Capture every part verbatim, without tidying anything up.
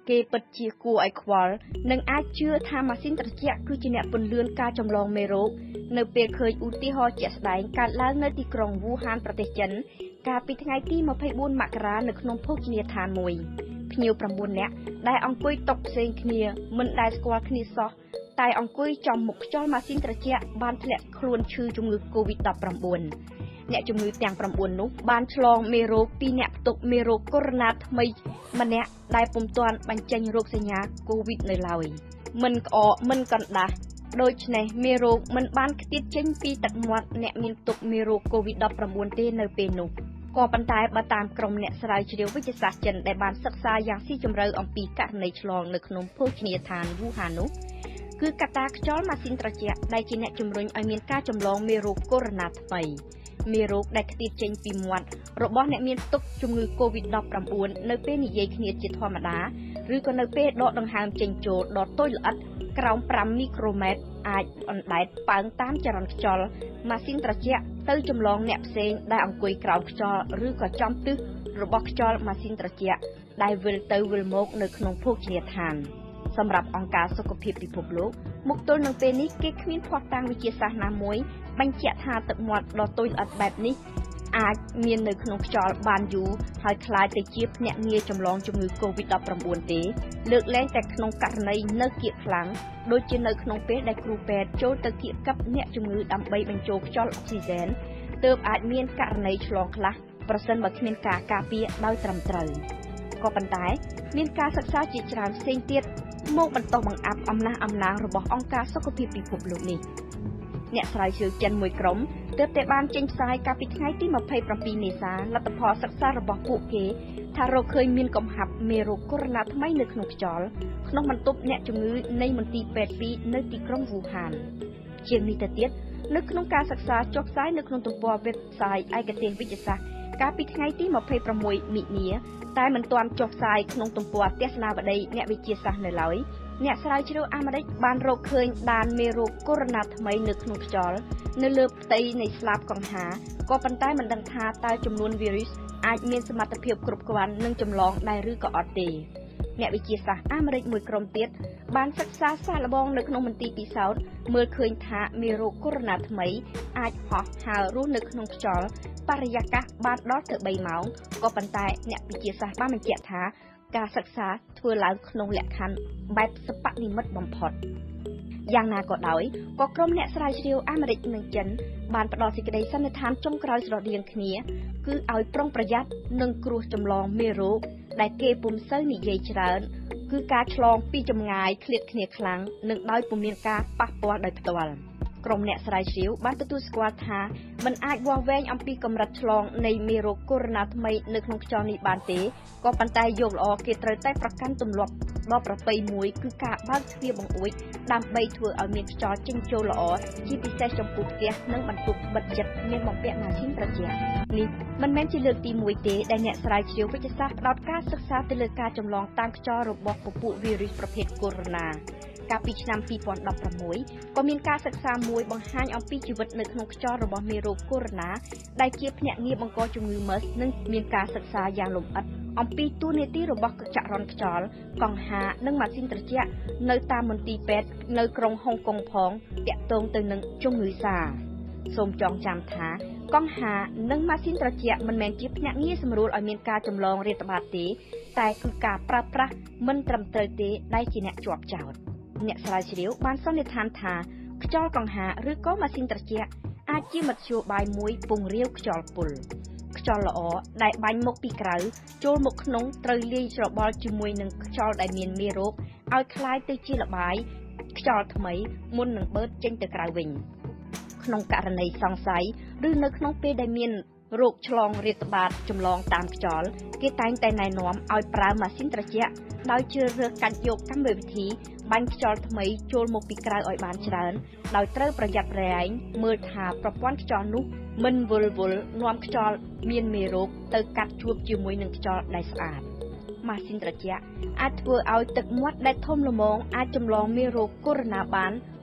គេពិតជាគួរឲ្យខ្វល់និងអាចជឿថាម៉ាស៊ីនត្រជាក់គឺជាអ្នកពន្លឿនការចម្លងមេរោគនៅពេលឃើញឧទាហរណ៍ជាក់ស្ដែងកើតឡើងនៅទីក្រុងវូហានប្រទេសចិនកាលពីថ្ងៃទីម្ភៃបួនមករានៅក្នុងភោជនីយដ្ឋានមួយភ្ញៀវប្រាំបួននាក់ដែលអង្គុយតុផ្សេងគ្នាមិនដែលស្គាល់គ្នាសោះតែអង្គុយចំមុខខ្យល់ម៉ាស៊ីនត្រជាក់បានធ្លាក់ខ្លួនឈឺជំងឺ កូវីដ ដប់ប្រាំបួន អ្នកជំងឺទាំងប្រាំបួននោះបានឆ្លងមេរោគពីអ្នកផ្ទុកមេរោគកូវីដ ថ្មីម្នាក់ដែលពុំទាន់បញ្ចេញរោគសញ្ញាកូវីដនៅឡើយមិនក្អកមិនកណ្ដាស់ដូច្នេះមេរោគមិនបានខ្ទាតចេញពីទឹកមាត់អ្នកមានផ្ទុកមេរោគកូវីដ ដប់ប្រាំបួន ទេនៅពេលនោះក៏ប៉ុន្តែបើតាមក្រុមអ្នកស្រាវជ្រាវវិទ្យាសាស្ត្រចិនដែលបានសិក្សាយ៉ាងស៊ីជម្រៅអំពីករណីឆ្លងនៅក្នុងភោជនីយដ្ឋានវូហាននោះគឺកត្តាខ្យល់ម៉ាស៊ីនត្រជាក់ដែលជាអ្នកជំរុញឲ្យមានការចម្លងមេរោគកូវីដ ថ្មីមេរោគដែលខ្ទាតចេញពីមាត់របស់អ្នកមានផ្ទុកជំងឺកូវីដ ដប់ប្រាំបួន នៅពេលនិយាយគ្នាជាធម្មតាឬក៏នៅពេលដកដង្ហើមចេញចូលដ៏តូចល្អិតក្រោមប្រាំមីក្រូម៉ែត្រអាចអណ្ដែតប៉ើងតាមចរន្តខ្យល់ម៉ាស៊ីនត្រជាក់ទៅចម្លងអ្នកផ្សេងដែលអង្គុយក្រោមខ្យល់ឬក៏ចំទិសរបស់ខ្យល់ម៉ាស៊ីនត្រជាក់ដែលវិលទៅវិលមកនៅក្នុងភោជនីយដ្ឋានសម្រាប់អង្គការសុខភាពពិភពលោកមកទល់នឹងពេលនេះគេគ្មានភស្តុតាងវិទ្យាសាស្ត្រណាមួយបញ្ជាក់ថាទឹកមាត់ដ៏តូចល្អិតបែបនេះអាចមាននៅក្នុងខ្យល់បានយូរហើយคล้ายទៅជាភ្នាក់ងារចម្លងជំងឺកូវីដ ដប់ប្រាំបួន ទេលើកលែងតែក្នុងករណីនៅគៀកខ្លាំងដូចជានៅក្នុងពេលដែលគ្រូពេទ្យចូលទៅគៀកកັບអ្នកជំងឺដើម្បីបញ្ចូលខ្យល់អុកស៊ីហ្សែនទើបអាចមានករណីឆ្លងខ្លះប្រសិនបើគ្មានការការពារដោយត្រឹមត្រូវក៏ប៉ុន្តែមានការសិក្សាជាច្រើនផ្សេងទៀតមកបន្តបង្អាប់អំណះអំណាងរបស់អង្គការសុខភាពពិភពលោកនេះអ្នកស្រាវជ្រាវចិនមួយក្រុមទើបតែបានចេញផ្សាយកាលពីថ្ងៃទីម្ភៃប្រាំពីរមេសាលទ្ធផលសិក្សារបស់ពួកគេថារកឃើញមានកំហាប់មេរោគកូវីដ ថ្មីនៅក្នុងខ្យល់ក្នុងបន្ទប់អ្នកជំងឺនៃមន្ទីរពេទ្យពីរនៅទីក្រុងវូហានជាងនេះទៅទៀតនៅក្នុងការសិក្សាចុះផ្សាយនៅក្នុងទំព័រ website ឯកទេសវិទ្យាសាស្ត្រកាលពីថ្ងៃទីម្ភៃប្រាំមួយមិនិនាតែមិនទាន់ចុះផ្សាយក្នុងទំព័រទស្សនាវដ្តីអ្នកវិទ្យាសាស្ត្រនៅឡើយអ្នកស្រាវជ្រាវអាមេរិកបានរកឃើញដានមេរោគកូវីដ ថ្មីនៅក្នុងខ្យល់នៅលើផ្ទៃនៃស្លាបកង្ហាក៏ប៉ុន្តែមិនដឹងថាតើចំនួនវីរុសអាចមានសមត្ថភាពគ្រប់គ្រាន់នឹងចម្លងដែរឬក៏អត់ទេអ្នកវិទ្យាសាស្ត្រអាមេរិកមួយក្រុមទៀតបានសិក្សាសាកល្បងនៅក្នុងមន្ទីរពិសោធន៍មើលឃើញថាមេរោគកូវីដ ថ្មីអាចហោះហើររស់នៅក្នុងខ្យល់បរិយាកាសបានដល់ទៅបីម៉ោងក៏ប៉ុន្តែអ្នកវិទ្យាសាស្ត្របានបញ្ជាក់ថាការសិក្សាធ្វើឡើងក្នុងលក្ខខណ្ឌបែបសិប្បនិម្មិតបំផុតយ៉ាងណាក៏ដោយក៏ក្រុមអ្នកស្រាវជ្រាវអាមេរិកនិងចិនបានផ្ដល់សេចក្តីសន្និដ្ឋានចុងក្រោយស្រដៀងគ្នាគឺឲ្យប្រុងប្រយ័ត្ននឹងគ្រោះចម្លងមេរោគដែលគេពុំសូវនិយាយច្រើនគឺការឆ្លងពីចម្ងាយឃ្លាតគ្នាខ្លាំងនិងដោយពុំមានការប៉ះពាល់ដោយផ្ទាល់ក្រុមអ្នកស្រាវជ្រាវបានទទួលស្គាល់ថាมันអាចវាស់វែងអំពីកម្រិតឆ្លងនៃមេរោគកូវីដ ថ្មីនៅក្នុងខ្យល់នេះបានទេក៏ប៉ុន្តែយកល្អគេត្រូវតែប្រកាន់ទម្លាប់ដ៏ប្រពៃមួយគឺការបើកទ្វារបង្អួចដើម្បីធ្វើឲ្យមានខ្យល់ចេញចូលល្អជាពិសេសចំពោះផ្ទះនិងបន្ទប់បិទជិតមានបំពាក់ម៉ាស៊ីនត្រជាក់នេះមិនមែនជាលើកទីមួយទេដែលអ្នកស្រាវជ្រាវវិទ្យាសាស្ត្រផ្ដោតការសិក្សាទៅលើការចម្លងតាមខ្យល់របស់ពពួកវីរុសប្រភេទកូវីដកាលពីឆ្នាំពីរពាន់ដប់ប្រាំមួយក៏មានការសិក្សាមួយបង្ហាញអំពីជីវិតនៅក្នុងខ្យល់របស់មេរោគកូវីដដែលជាភ្នាក់ងារបង្កជំងឺ MERS និងមានការសិក្សាយ៉ាងលម្អិតអំពីតួនាទីរបស់ចរន្តខ្យល់កង្ហានិងម៉ាស៊ីនត្រជាក់នៅតាមមន្ទីរពេទ្យនៅក្រុងហុងកុងផងទាក់ទងទៅនឹងជំងឺសាសូមចងចាំថាកង្ហានិងម៉ាស៊ីនត្រជាក់មិនមែនជាភ្នាក់ងារសម្រួលឲ្យមានការចម្លងរាតត្បាតទេតែគឺការប្រើប្រាស់មិនត្រឹមត្រូវទេដែលជាអ្នកជាប់ចោទអ្នកស្រាវជ្រាវបានសន្និដ្ឋានថាខ្យល់កង្ហាឬក៏ម៉ាស៊ីនត្រជាក់អាចជាមធ្យោបាយមួយពង្រាវខ្យល់ពុលខ្យល់ល្អដែលបាញ់មកពីក្រៅចូលមកក្នុងត្រូវលាយច្របល់ជាមួយនឹងខ្យល់ដែលមានមេរោគឲ្យคล้ายទៅជាល្បាយខ្យល់ថ្មីមុននឹងបឺតចេញទៅក្រៅវិញក្នុងករណីសង្ស័យឬនៅក្នុងពេលដែលមានរោគឆ្លងរាតត្បាតចម្លងតាមខ្យល់គេតែងតែណែនាំឲ្យប្រើម៉ាស៊ីនត្រជាក់ដោយជ្រើសរើសកាត់យកកម្មវិធីបាញ់ខ្យល់ថ្មីចូលមកពីក្រៅឲ្យបានច្រើនដោយត្រូវប្រយ័ត្នប្រយែងមើលថាប្រព័ន្ធខ្យល់នោះមិនវល់វល់នាំខ្យល់មានមេរោគទៅកាត់ជួបជាមួយនឹងខ្យល់ដែលស្អាតម៉ាស៊ីនត្រជាក់អាចធ្វើឲ្យទឹកមាត់ដែលធំល្មមអាចចម្លងមេរោគកូវីដបាន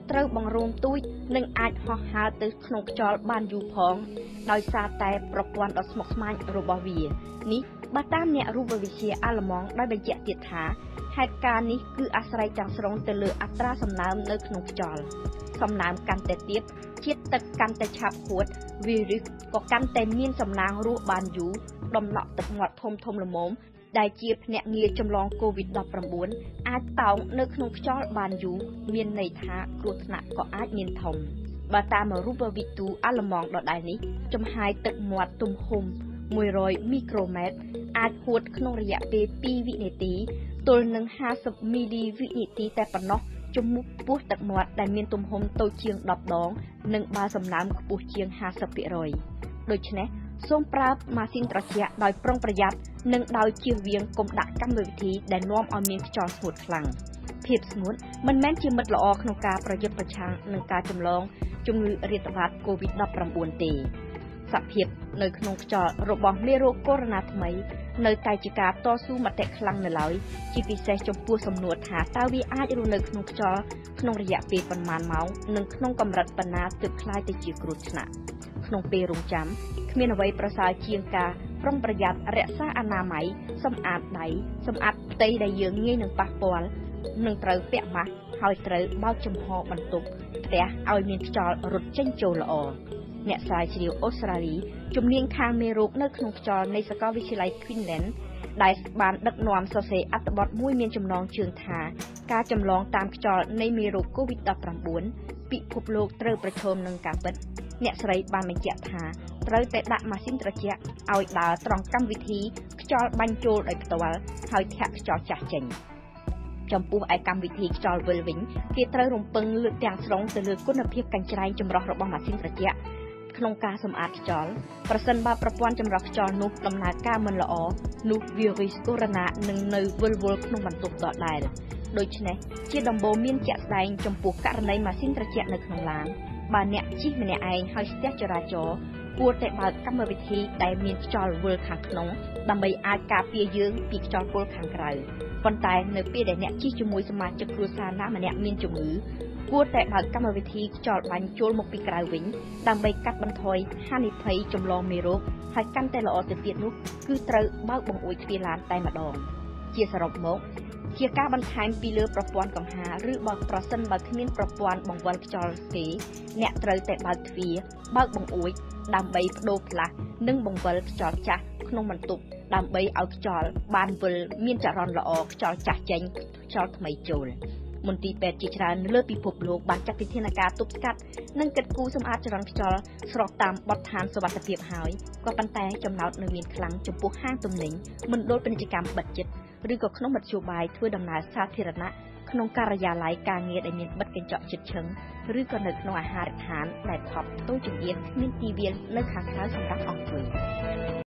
ត្រូវបង្រួមទូចនិងអាចហោះហើរទៅក្នុងខ្យល់បានយូរផងដោយសារតែប្រព័ន្ធដ៏ស្មុគស្មាញរបស់វានេះបើតាមអ្នករូបវិទ្យាអាល្លឺម៉ង់ដោយបញ្ជាក់ទៀតថាហេតុការណ៍នេះគឺអាស្រ័យទាំងស្រុងទៅលើអត្រាសំណើមនៅក្នុងខ្យល់សំណើមកាន់តែទាបជាតិទឹកកាន់តែឆាប់ហួតវីរុសក៏កាន់តែមានសំណាងរស់បានយូរដំណក់ទឹកមាត់ធំធំល្មមដែលជាភ្នាក់ងារចម្លងកូវីដ ដប់ប្រាំបួន អាចតោងនៅក្នុងខ្យល់បានយូរមានន័យថាគ្រោះថ្នាក់ក៏អាចមានធំបើតាមរូបវិទូអាល្លឺម៉ង់ដដែលនេះចំហាយទឹកមាត់ទំហំមួយរយមីក្រូម៉ែត្រអាចហួតក្នុងរយៈពេលពីរវិនាទីទល់នឹងហាសិបមីលីវិនាទីតែប៉ុណ្ណោះជំនួសពោះទឹកមាត់ដែលមានទំហំតូចជាងដប់ដងនិងបើសំណើមខ្ពស់ជាង ហាសិបភាគរយ ដូច្នេះសូមប្រើម៉ាស៊ីនត្រជាក់ដោយប្រុងប្រយ័ត្ននិងដោយជៀសវាងកុំដាក់កម្មវិធីដែលនាំឲ្យមានខ្យល់ស្ងួតខ្លាំងភាពស្ងួតមិនមែនជាមិត្តល្អក្នុងការប្រយុទ្ធប្រឆាំងនឹងការចម្លងជំងឺរាតត្បាតកូវីដ ដប់ប្រាំបួន ទេសភាពនៅក្នុងខ្យល់របស់មេរោគកូវីដ ថ្មីនៅតែជាការតស៊ូមតិខ្លាំងនៅឡើយជាពិសេសចំពោះសំណួរថាតើវាអាចរស់នៅក្នុងខ្យល់ក្នុងរយៈពេលប៉ុន្មានម៉ោងនិងក្នុងកម្រិតប៉ុណ្ណាទើបក្លាយទៅជាគ្រោះថ្នាក់ក្នុងពេលរងចាំគ្មានអ្វីប្រសើរជាងការប្រុងប្រយ័ត្នរក្សាអនាម័យសម្អាតដៃសម្អាតផ្ទៃដែលយើងងាយនឹងប៉ះពាល់និងត្រូវពាក់ម៉ាស់ហើយត្រូវបើកចំហបន្ទប់ផ្ទះឲ្យមានខ្យល់រត់ចេញចូលល្អអ្នកស្រាវជ្រាវអូស្ត្រាលីជំនាញខាងមេរោគនៅក្នុងខ្យល់នៃសាកលវិទ្យាល័យ Queensland ដែលបានដឹកនាំសរសេរអត្ថបទមួយមានចំណងជើងថាការចម្លងតាមខ្យល់នៃមេរោគកូវីដ ដប់ប្រាំបួន ពិភពលោកត្រូវប្រឈមនឹងការពិតអ្នកស្រីបានបញ្ជាក់ថាត្រូវតែដាក់ម៉ាស៊ីនត្រជាក់ឲ្យដើរត្រង់កម្មវិធីខ្យល់បាញ់ចូលដោយផ្ទាល់ហើយធាក់ខ្យល់ចាស់ចេញចំពោះឯកម្មវិធីខ្យល់វិលវិញគេត្រូវរំពឹងលើកទាំងស្រុងទៅលើគុណភាពកញ្ច្រែងចម្រោះរបស់ម៉ាស៊ីនត្រជាក់ក្នុងការសម្អាតខ្យល់ប្រសិនបើប្រព័ន្ធចម្រោះខ្យល់នោះដំណើរការមិនល្អនោះវីរុសកូវីដ នឹងនៅវិលវល់ក្នុងបន្ទប់ដដែលដូច្នេះជាដំបូងមានជាក់ស្ដែងចំពោះករណីម៉ាស៊ីនត្រជាក់នៅក្នុងឡានបើអ្នកជិះម្នាក់ឯងហើយស្ទះចរាចរណ៍គួរតែបើកកម្មវិធីដែលមានខ្យល់វិលខាងក្នុងដើម្បីអាចការពារយើងពីខ្យល់ពុលខាងក្រៅប៉ុន្តែនៅពេលដែលអ្នកជិះជាមួយសមាជិកគ្រួសារណាម្នាក់មានជំងឺគួរតែបើកកម្មវិធីខ្យល់បាញ់ចូលមកពីក្រៅវិញដើម្បីកាត់បន្ថយហានិភ័យចម្លងមេរោគហើយកាន់តែល្អទៅទៀតនោះគឺត្រូវបើកបង្អួចទ្វារឡានតែម្ដងជាសរុបមកជាការបន្ថែមពីលើប្រព័ន្ធកង្ហារឬបើប្រសិនបើគ្មានប្រព័ន្ធបង្វិលខ្យល់ទេអ្នកត្រូវតែបើកទ្វារបើកបង្អួចដើម្បីបដូរផ្លាស់និងបង្វិលខ្យល់ចាស់ក្នុងបន្ទប់ដើម្បីឲ្យខ្យល់បានវិលមានចរន្តល្អខ្យល់ចាស់ចេញខ្យល់ថ្មីចូលមន្ទីរពេទ្យជាច្រើនលើពិភពលោកបានចាត់វិធានការទប់ស្កាត់និងកិត្តគូសម្អាតចរន្តខ្យល់ស្របតាមបទដ្ឋានសុវត្ថិភាពហើយក៏ប៉ុន្តែចំណោទនៅមានខ្លាំងចំពោះហាងទំនិញមណ្ឌលពាណិជ្ជកម្មបិទជិតឬក៏ក្នុងមធ្យោបាយធ្វើដំណើរសាធារណៈក្នុងការិយាល័យការងារដែលមានបិទកញ្ចក់ជិតឈឹងឬក៏នៅក្នុងអាហារដ្ឋានដែលថប់តូចចង្អៀតគ្មានទីវាលនៅខាងក្រៅសម្រាប់អង្គុយ